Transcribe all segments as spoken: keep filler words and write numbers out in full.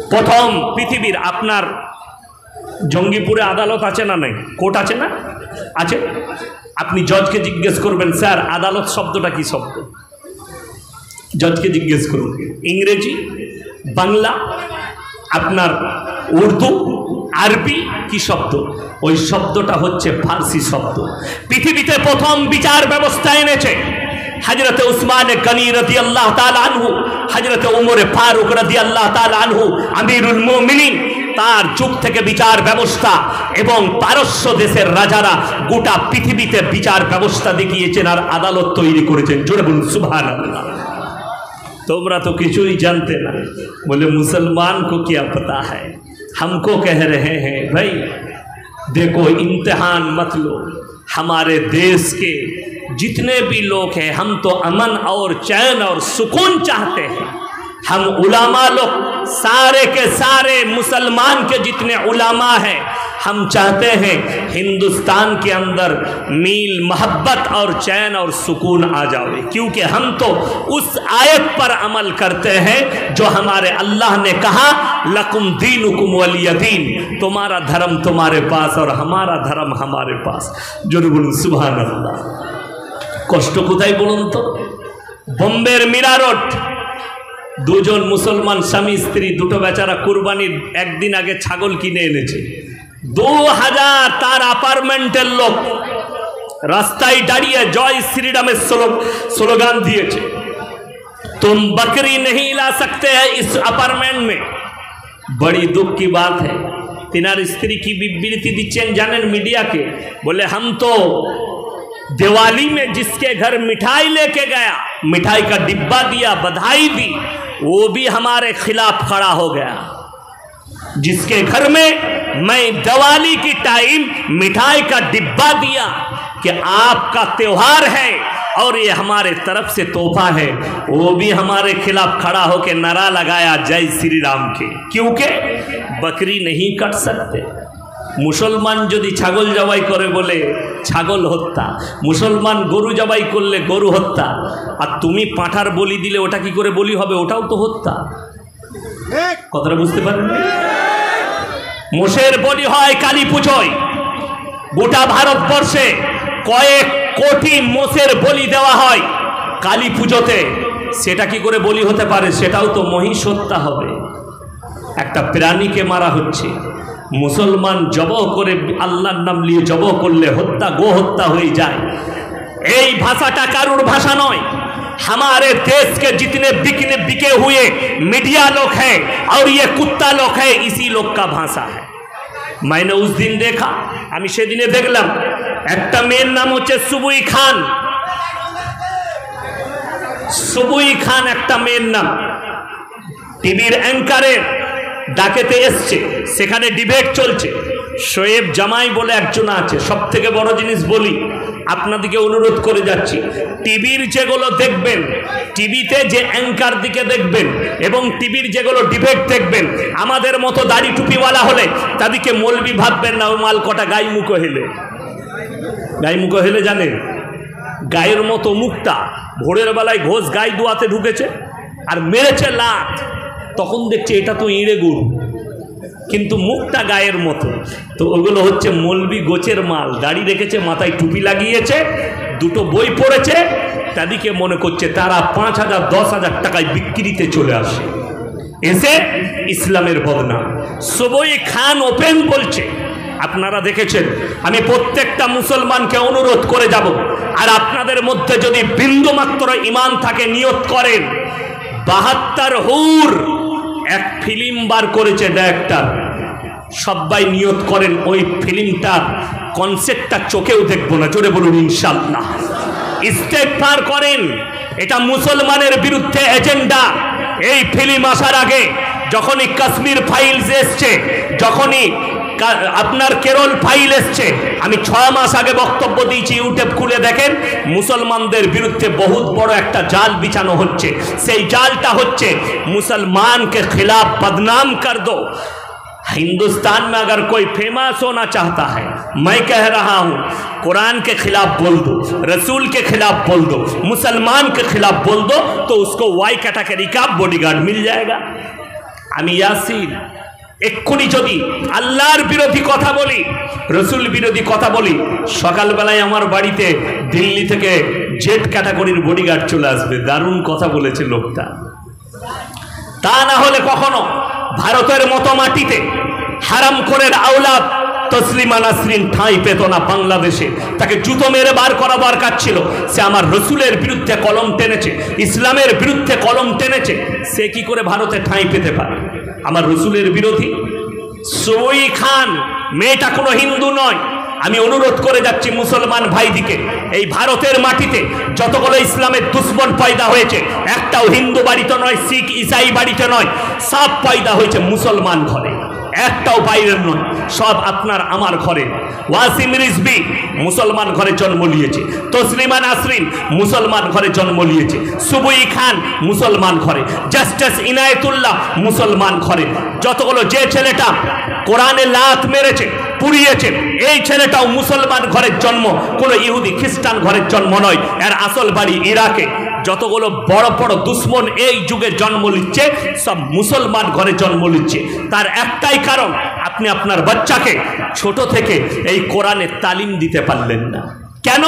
প্রথম পৃথিবীর আপনার জঙ্গিপুরে আদালত আছে না নাই, কোর্ট আছে না আছে? আপনি জজকে জিজ্ঞেস করবেন স্যার আদালত শব্দটা কি শব্দ, জজকে জিজ্ঞেস করুন। ইংরেজি, বাংলা, আপনার উর্দু, আরবি কি শব্দ? ওই শব্দটা হচ্ছে ফার্সি শব্দ। পৃথিবীতে প্রথম বিচার ব্যবস্থা এনেছে হযরতে উসমান গনি রাদিয়াল্লাহু তাআলা আনহু, হযরতে উমর ফারুক রাদিয়াল্লাহু তাআলা আনহু আমিরুল মুমিনিন, তার যুগ থেকে বিচার ব্যবস্থা এবং পারস্য দেশের রাজারা গোটা পৃথিবীতে বিচার ব্যবস্থা দেখিয়েছেন আর আদালত তৈরি করেছেন। জোরে বলুন সুবহানাল্লাহ। তোমরা তো কিছুই জানতে না, বলে মুসলমান को क्या पता है, हमको कह रहे हैं भाई देखो इम्तिहान मत लो, हमारे देश के जितने भी लोग हैं हम तो अमन और चैन और सुकून चाहते हैं। हम उलामा लोग सारे के सारे मुसलमान के जितने उलामा हैं हम चाहते हैं हिंदुस्तान के अंदर मील मोहब्बत और चैन और सुकून आ जाए, क्योंकि हम तो उस आयत पर अमल करते हैं जो हमारे अल्लाह ने कहा लकुम दीनुकुम वलिय दीन, तुम्हारा धर्म तुम्हारे पास और हमारा धर्म हमारे पास। जो बोलूं सुभान अल्लाह। कष्ट कोथाय बोलुन तो? बम्बेर मीरा रोड দুজন মুসলমান স্বামী স্ত্রী দুটো বেচারা কুরবানির একদিন আগে ছাগল কিনে এনেছে। দু হাজার তার অ্যাপার্টমেন্টের লোক রাস্তায় দাঁড়িয়ে জয় শ্রীরামের স্লোগান দিয়েছে, तुम बकरी नहीं ला सकते हैं इस अपार्टमेंट में। बड़ी दुख की बात है। तिनार स्त्री की विवृत्ति दिच्छेन जानेन मीडिया के, बोले हम तो दिवाली में जिसके घर मिठाई लेके गया, मिठाई का डिब्बा दिया, बधाई दी, वो भी हमारे खिलाफ खड़ा हो गया। जिसके घर में मैं दिवाली की टाइम मिठाई का डिब्बा दिया कि आपका त्योहार है और ये हमारे तरफ से तोहफा है, वो भी हमारे खिलाफ खड़ा होकर नारा लगाया जय श्री राम के, क्योंकि बकरी नहीं कट सकते। मुसलमान यदि छागल जबाई करे बोले छागल हत्या, मुसलमान गरु जबाई करले गरु हत्या, और तुमी पाठार बलि दिले ओटा कि करे बलि होबे, ओटाও तो हत्या। कतटा बुझते पारेन? मोषेर बलि হয় काली पूजोय। गोटा भारतवर्षे कयेक कोटी मोषेर बलि देওয়া হয় काली पूजोते, सेटा कि करे बलि होते पारे? सेटाও तो महिष हत्या होबे। একটা প্রাণীকে মারা হচ্ছে, मुसलमान जबह करे आल्लाहर नाम लिए जबह करले हत्या गो हत्या हो जाए। এই ভাষাটা কারুর ভাষা নয়। हमारे देश के जितने बिकने बिके हुए मीडिया लोग हैं और ये कुत्ता लोग हैं, इसी लोग का भाषा है। मैंने उस दिन देखा, আমি সেদিনে দেখলাম একটা মেয়ের নাম হচ্ছে সুবুই খান। সুবুই খান একটা মেয়ের নাম, টিভির অ্যাঙ্কারের ডাকেতে এসছে, সেখানে ডিবেট চলছে। শোয়েব জামাই বলে একজন আছে। সব থেকে বড় জিনিস বলি, আপনাদেরকে অনুরোধ করে যাচ্ছি, টিভির যেগুলো দেখবেন, টিভিতে যে অ্যাঙ্কার দিকে দেখবেন এবং টিভির যেগুলো ডিবেট দেখবেন, আমাদের মতো দাড়ি টুপিওয়ালা হলে তাদেরকে মৌলবি ভাববেন না। ওই মাল কটা গাই মুখো হেলে, গাই মুখো হেলে জানে গায়ের মতো মুখটা, ভোরের বেলায় ঘোষ গাই দুয়াতে ঢুকেছে আর মেরেছে লাত, তখন দেখছে এটা তো ইঁড়ে গরু, কিন্তু মুখটা গায়ের মতো। তো ওগুলো হচ্ছে মৌলবি গোছের মাল। দাড়ি রেখেছে, মাথায় টুপি লাগিয়েছে, দুটো বই পড়েছে, তাদেরকে মনে করছে তারা পাঁচ হাজার দশ হাজার টাকায় বিক্রিতে চলে আসে, এসে ইসলামের বদনাম। সুবুই খান ওপেন বলছে, আপনারা দেখেছেন। আমি প্রত্যেকটা মুসলমানকে অনুরোধ করে যাব, আর আপনাদের মধ্যে যদি বিন্দুমাত্র ঈমান থাকে নিয়ত করেন, বাহাত্তর হুর এক ফিল্ম বার করেছে ডাইরেক্টর, সবাই নিয়ত করেন ওই ফিল্মটার কনসেপ্টটা চোখেও দেখবো না। জোরে বলুন ইনশাআল্লাহ। ইস্তেগফার করেন, এটা মুসলমানের বিরুদ্ধে এজেন্ডা। এই ফিল্ম আসার আগে যখনই কাশ্মীর ফাইলস এসছে, যখনই আপনার কেরল ফাইল এসছে, আমি ছয় মাস আগে বক্তব্য দিয়েছি, ইউটিউব খুলে দেখেন, মুসলমানদের বিরুদ্ধে বহুত বড় একটা জাল বিছানো হচ্ছে। সেই জালটা হচ্ছে मुसलमान के खिलाफ बदनाम कर दो। हिंदुस्तान में अगर कोई फेमस होना चाहता है, मैं कह रहा हूँ, कुरान के खिलाफ बोल दो, रसूल के खिलाफ बोल दो, मुसलमान के खिलाफ बोल दो, तो उसको वाई कैटेगरी का बॉडीगार्ड मिल जाएगा। আমি ইয়াসিন এক্ষুনি যদি আল্লাহর বিরোধী কথা বলি, রসুল বিরোধী কথা বলি, সকালবেলায় আমার বাড়িতে দিল্লি থেকে জেড ক্যাটাগরির বডিগার্ড চলে আসবে। দারুণ কথা বলেছে লোকটা। তা না হলে কখনো ভারতের মতো মাটিতে হারামখোরের আওলাদ তসলিমা নাসরিন ঠাঁই পেত না বাংলাদেশে। তাকে জুতো মেরে বার করা দরকার ছিল। সে আমার রসুলের বিরুদ্ধে কলম টেনেছে, ইসলামের বিরুদ্ধে কলম টেনেছে, সে কি করে ভারতে ঠাঁই পেতে পারে? আমার রসুলের বিরোধী সুবই খান মেয়েটা কোনো হিন্দু নয়। আমি অনুরোধ করে যাচ্ছি মুসলমান ভাইদিকে, এই ভারতের মাটিতে যতগুলো ইসলামের দুশ্মন পয়দা হয়েছে একটাও হিন্দু বাড়িতে নয়, শিখ ইসাই বাড়িতে নয়, সব পয়দা হয়েছে মুসলমান ঘরে, একটাও বাইরের নয়, সব আপনার আমার ঘরে। ওয়াসিম রিজভী মুসলমান ঘরে জন্ম নিয়েছে, তসলিমা নাসরিন মুসলমান ঘরে জন্ম নিয়েছে, সুবই খান মুসলমান ঘরে, জাস্টিস ইনায়েতুল্লাহ মুসলমান ঘরে। যতগুলো যে ছেলেটা কোরআনে লাত মেরেছে, পুড়িয়েছে, এই ছেলেটাও মুসলমান ঘরের জন্ম, কোনো ইহুদি খ্রিস্টান ঘরের জন্ম নয়। এর আসল বাড়ি ইরাকে। যতগুলো বড় বড় দুশ্মন এই যুগে জন্ম নিচ্ছে সব মুসলমান ঘরে জন্ম নিচ্ছে। তার একটাই কারণ, আপনি আপনার বাচ্চাকে ছোট থেকে এই কোরআনের তালিম দিতে পারলেন না। কেন?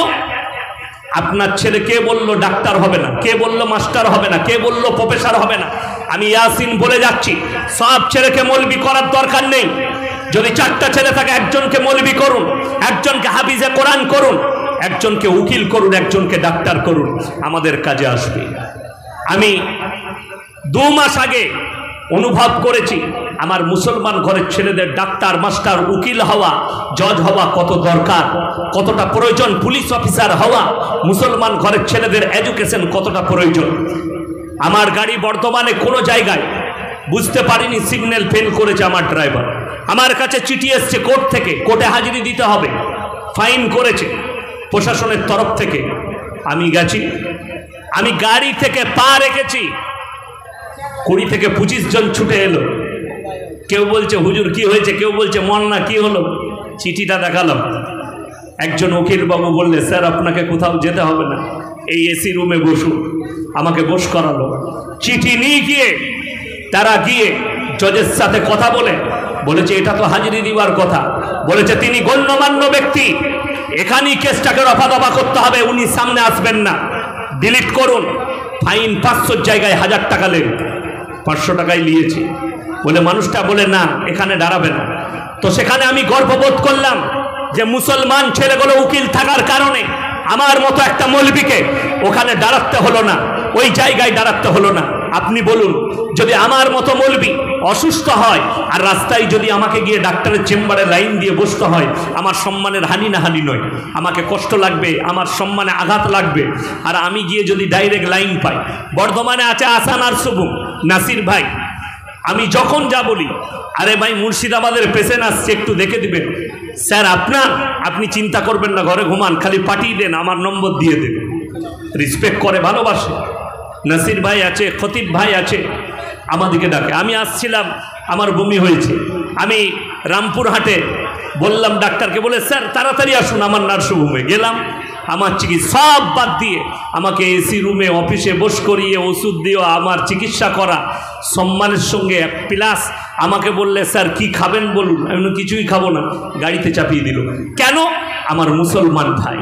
আপনার ছেলে কে বলল ডাক্তার হবে না, কে বলল মাস্টার হবে না, কে বলল প্রফেসর হবে না? আমি ইয়াসিন বলে যাচ্ছি, সব ছেলেকে মৌলবি করার দরকার নেই। যদি চারটা ছেলে থাকে, একজনকে মৌলবি করুন, একজনকে হাফিজে কোরআন করুন, একজনকে উকিল করুন, একজনকে ডাক্তার করুন, আমাদের কাজে আসবে। আমি দু মাস আগে অনুভব করেছি আমার মুসলমান ঘরের ছেলেদের ডাক্তার, মাস্টার, উকিল হওয়া, জজ হওয়া কত দরকার, কতটা প্রয়োজন, পুলিশ অফিসার হওয়া, মুসলমান ঘরের ছেলেদের এডুকেশন কতটা প্রয়োজন। আমার গাড়ি বর্তমানে কোনো জায়গায় বুঝতে পারিনি, সিগন্যাল ফেল করেছে আমার ড্রাইভার। আমার কাছে চিঠি এসছে কোর্ট থেকে, কোর্টে হাজিরি দিতে হবে, ফাইন করেছে প্রশাসনের তরফ থেকে। আমি গেছি, আমি গাড়ি থেকে পা রেখেছি, কুড়ি থেকে পঁচিশ জন ছুটে এলো। কেউ বলছে হুজুর কি হয়েছে, কেউ বলছে মন না, কি হলো? চিঠিটা দেখালাম। একজন উকিলবাবু বললে স্যার আপনাকে কোথাও যেতে হবে না, এই এসি রুমে বসুন। আমাকে বস করালো। চিঠি নিয়ে গিয়ে তারা গিয়ে জজের সাথে কথা বলে বলেছে এটা তো হাজিরি দিবার কথা, বলেছে তিনি গণ্যমান্য ব্যক্তি, এখানেই কেসটাকে রফা দফা করতে হবে, উনি সামনে আসবেন না, ডিলিট করুন। ফাইন পাঁচশোর জায়গায় হাজার টাকা নেন। পাঁচশো টাকায় নিয়েছি বলে মানুষটা বলে না এখানে দাঁড়াবে না। তো সেখানে আমি গর্ববোধ করলাম যে মুসলমান ছেলেগুলো উকিল থাকার কারণে আমার মতো একটা মৌলবীকে ওখানে দাঁড়াতে হলো না, ওই জায়গায় দাঁড়াতে হলো না। আপনি বলুন, যদি আমার মতো মৌলবী অসুস্থ হয় আর রাস্তায় যদি আমাকে গিয়ে ডাক্তারের চেম্বারে লাইন দিয়ে বসতে হয়, আমার সম্মানের হানি না হানি নয়, আমাকে কষ্ট লাগবে, আমার সম্মানে আঘাত লাগবে। আর আমি গিয়ে যদি ডাইরেক্ট লাইন পাই, বর্ধমানে আছে আসান আর শুভম নাসির ভাই, আমি যখন যা বলি আরে ভাই মুর্শিদাবাদের পেশেন্ট আসছে একটু দেখে দিবেন, স্যার আপনার, আপনি চিন্তা করবেন না, ঘরে ঘুমান, খালি পাঠিয়ে দেন, আমার নম্বর দিয়ে দেন। রেসপেক্ট করে, ভালোবাসে। নাসির ভাই আছে, খতিব ভাই আছে, আমাদেরকে ডাকে। আমি আসছিলাম, আমার বমি হয়েছে, আমি রামপুরহাটে বললাম ডাক্তারকে, বলে স্যার তাড়াতাড়ি আসুন আমার নার্সিংহোমে। গেলাম, আমার চিকিৎসা সব বাদ দিয়ে আমাকে এসি রুমে অফিসে বস করিয়ে ওষুধ দিয়ে আমার চিকিৎসা করা সম্মানের সঙ্গে, প্লাস আমাকে বললে স্যার কি খাবেন বলুন, আমি কিছুই খাবো না, গাড়িতে চাপিয়ে দিল। কেন? আমার মুসলমান ভাই,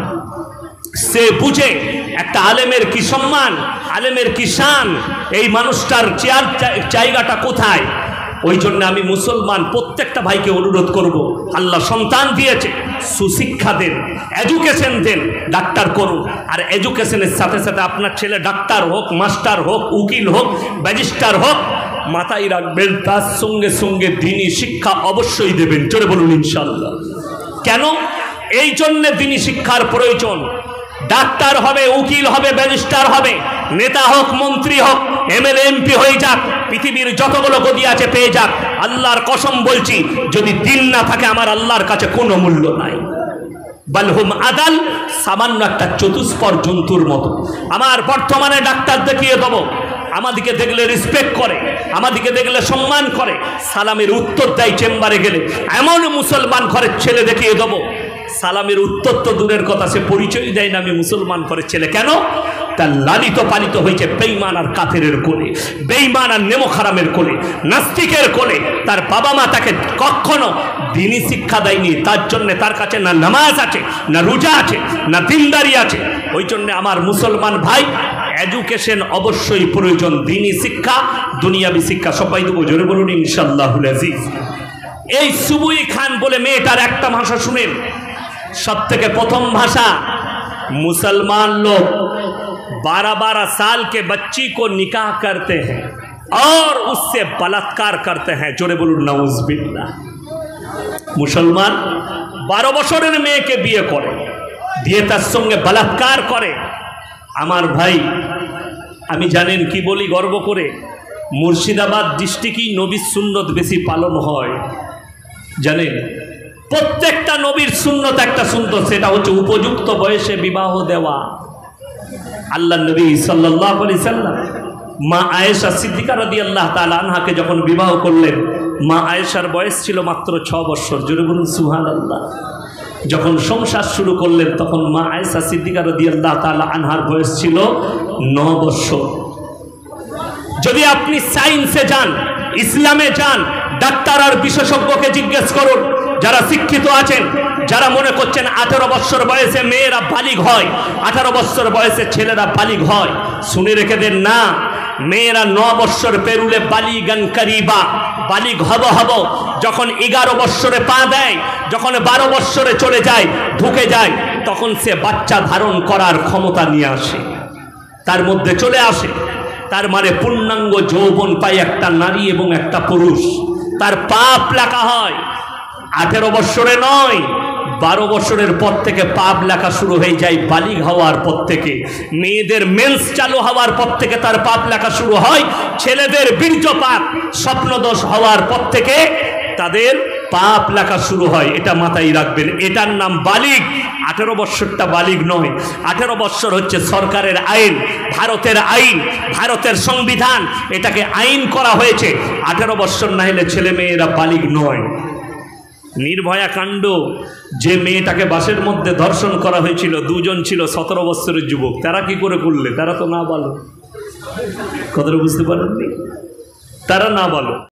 সে বুঝে একটা আলেমের কি সম্মান, আলেমের কি শান, এই মানুষটার চেয়ার জায়গাটা কোথায়। ওই জন্য আমি মুসলমান প্রত্যেকটা ভাইকে অনুরোধ করব, আল্লাহ সন্তান দিয়েছে, সুশিক্ষা দেন, এডুকেশন দেন, ডাক্তার করুন। আর এডুকেশনের সাথে সাথে আপনার ছেলে ডাক্তার হোক, মাস্টার হোক, উকিল হোক, ব্যারিস্টার হোক, মাথায় রাখবেন তার সঙ্গে সঙ্গে দ্বীনি শিক্ষা অবশ্যই দেবেন। চলে বলুন ইনশাআল্লাহ। কেন? এই জন্যে দ্বীনি শিক্ষার প্রয়োজন। ডাক্তার হবে, উকিল হবে, ব্যারিস্টার হবে, নেতা হোক, মন্ত্রী হোক, এমএলএ এমপি হয়ে যাক, পৃথিবীর যতগুলো গদি আছে পেয়ে যাক, আল্লাহর কসম বলছি যদি দিন না থাকে আমার আল্লাহর কাছে কোনো মূল্য নাই। বালহুম আদাল, সামান্য একটা চতুষ্পর জন্তুর মতো। আমার বর্তমানে ডাক্তার দেখিয়ে দেবো, আমাদিকে দেখলে রেসপেক্ট করে, আমাদিকে দেখলে সম্মান করে, সালামের উত্তর দেয় চেম্বারে গেলে। এমন মুসলমান ঘরের ছেলে দেখিয়ে দেবো, সালামের উত্তর তো দূরের কথা, সে পরিচয় দেয় না আমি মুসলমান ঘরের ছেলে। কেন? বাচ্চা লালিত পালিত হয়েছে বেঈমান আর কাফেরের কোলে, বেঈমান আর নেমো খারামের কোলে, নাস্তিকের কোলে। তার বাবা মা তাকে কখনো দিনী শিক্ষা দেয়নি, তার জন্য তার কাছে না নামাজ আছে, না রোজা আছে, না দিনদারি আছে। ওই জন্য আমার মুসলমান ভাই, এডুকেশন অবশ্যই প্রয়োজন, দিনী শিক্ষা, দুনিয়াবি শিক্ষা। সবাই দেবো, জোরে বলুন ইনশাআল্লাহুল আজিজ। এই সুবুই খান বলে মেয়েটার একটা ভাষা শুনেন, सब থেকে প্রথম ভাষা। मुसलमान लोग बारह बारह साल के बच्ची को निकाह करते हैं और उससे बलात्कार करते हैं। जोरे बोलून नाउजुबिल्लाह। मुसलमान बारह বছরের মেয়েকে বিয়ে করে, দিয়ে তার সঙ্গে বলাৎকার করে। আমার ভাই, আমি জানেন কি বলি গর্ব করে, মুর্শিদাবাদ ডিস্ট্রিক্টই নবীর সুন্নত বেশি পালন হয়। জানেন, প্রত্যেকটা নবীর সুন্নত একটা সুন্নত, সেটা হচ্ছে উপযুক্ত বয়সে বিবাহ দেওয়া। আল্লাহ নবী সাল্লাল্লাহু আলাইহি সাল্লাম মা আয়েশা সিদ্দিকা রাদিয়াল্লাহু তাআলা আনহাকে যখন বিবাহ করলেন, মা আয়েশার বয়স ছিল মাত্র ছ বছর। জোরে বলুন সুবহানাল্লাহ। যখন সংসার শুরু করলেন তখন মা আয়েশা সিদ্দিকা রাদিয়াল্লাহু তাআলা আনহার বয়স ছিল ন বছর। যদি আপনি সায়েন্সে যান, ইসলামে যান, ডাক্তার আর বিশেষজ্ঞকে জিজ্ঞেস করুন, যারা শিক্ষিত আছেন, যারা মনে করছেন আঠারো বছর বয়সে মেয়েরা বালিগ হয়, আঠারো বছর বয়সে ছেলেরা বালিগ হয়, শুনে রেখে দেন না। মেয়েরা ন বছর পেরুলে বালিগান করিবা, বালিগ হব হব। যখন এগারো বছরে পা দেয়, যখন বারো বছরে চলে যায়, ঢুকে যায়, তখন সে বাচ্চা ধারণ করার ক্ষমতা নিয়ে আসে, তার মধ্যে চলে আসে। তার মানে পূর্ণাঙ্গ যৌবন পায় একটা নারী এবং একটা পুরুষ। তার পাপ লেখা হয় আঠেরো বছরে নয়, বারো বছরের পর থেকে পাপ লেখা শুরু হয়ে যায়। বালিগ হওয়ার পর থেকে, মেয়েদের মেন্স চালু হওয়ার পর থেকে তার পাপ লেখা শুরু হয়। ছেলেদের বীর্যপাত, স্বপ্নদোষ হওয়ার পর থেকে তাদের পাপ লেখা শুরু হয়। এটা মাথায় রাখবেন, এটার নাম বালিগ। আঠেরো বছরটা বালিগ নয়, আঠেরো বছর হচ্ছে সরকারের আইন, ভারতের আইন, ভারতের সংবিধান, এটাকে আইন করা হয়েছে। আঠেরো বছর না হলে ছেলে মেয়েরা বালিগ নয়। নির্ভয়া কাণ্ড, যে মেয়েটাকে বাসের মধ্যে ধর্ষণ করা হয়েছিল, দুজন ছিল সতেরো বছরের যুবক। তারা কি করে করলে? তারা তো না বলো, কথাটা বুঝতে পারেননি, তারা না বলো।